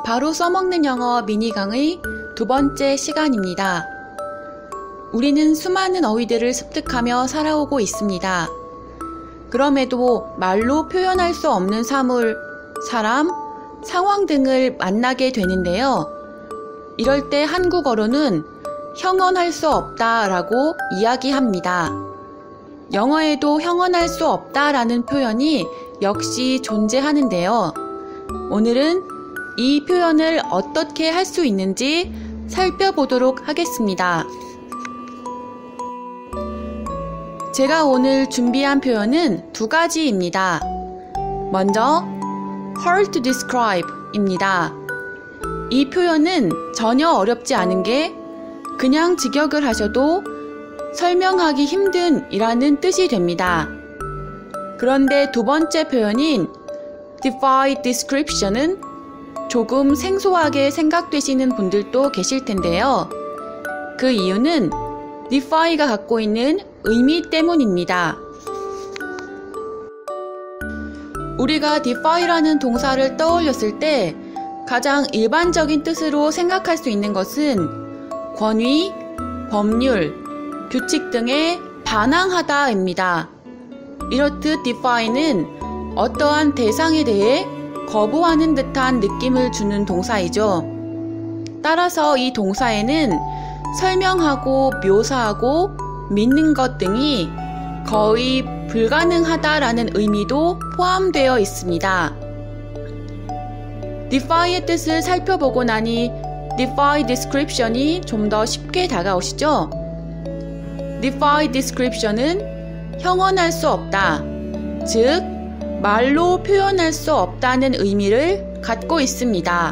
바로 써먹는 영어 미니 강의 두 번째 시간입니다. 우리는 수많은 어휘들을 습득하며 살아오고 있습니다. 그럼에도 말로 표현할 수 없는 사물, 사람, 상황 등을 만나게 되는데요. 이럴 때 한국어로는 형언할 수 없다라고 이야기합니다. 영어에도 형언할 수 없다라는 표현이 역시 존재하는데요. 오늘은 이 표현을 어떻게 할 수 있는지 살펴보도록 하겠습니다. 제가 오늘 준비한 표현은 두 가지입니다. 먼저 hard to describe 입니다. 이 표현은 전혀 어렵지 않은 게 그냥 직역을 하셔도 설명하기 힘든 이라는 뜻이 됩니다. 그런데 두 번째 표현인 defy description은 조금 생소하게 생각되시는 분들도 계실 텐데요. 그 이유는 defy가 갖고 있는 의미 때문입니다. 우리가 defy라는 동사를 떠올렸을 때 가장 일반적인 뜻으로 생각할 수 있는 것은 권위, 법률, 규칙 등에 반항하다입니다. 이렇듯 defy는 어떠한 대상에 대해 거부하는 듯한 느낌을 주는 동사이죠. 따라서 이 동사에는 설명하고 묘사하고 믿는 것 등이 거의 불가능하다라는 의미도 포함되어 있습니다. defy의 뜻을 살펴보고 나니 defy description이 좀 더 쉽게 다가오시죠? defy description은 형언할 수 없다, 즉 말로 표현할 수 없다는 의미를 갖고 있습니다.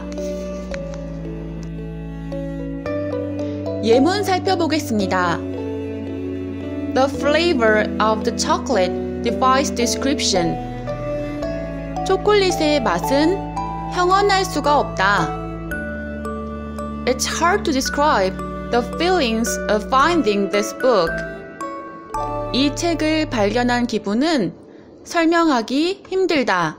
예문 살펴보겠습니다. The flavor of the chocolate defies description. 초콜릿의 맛은 형언할 수가 없다. It's hard to describe the feelings of finding this book. 이 책을 발견한 기분은 설명하기 힘들다.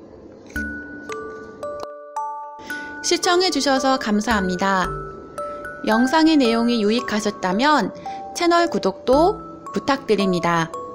시청해주셔서 감사합니다. 영상의 내용이 유익하셨다면 채널 구독도 부탁드립니다.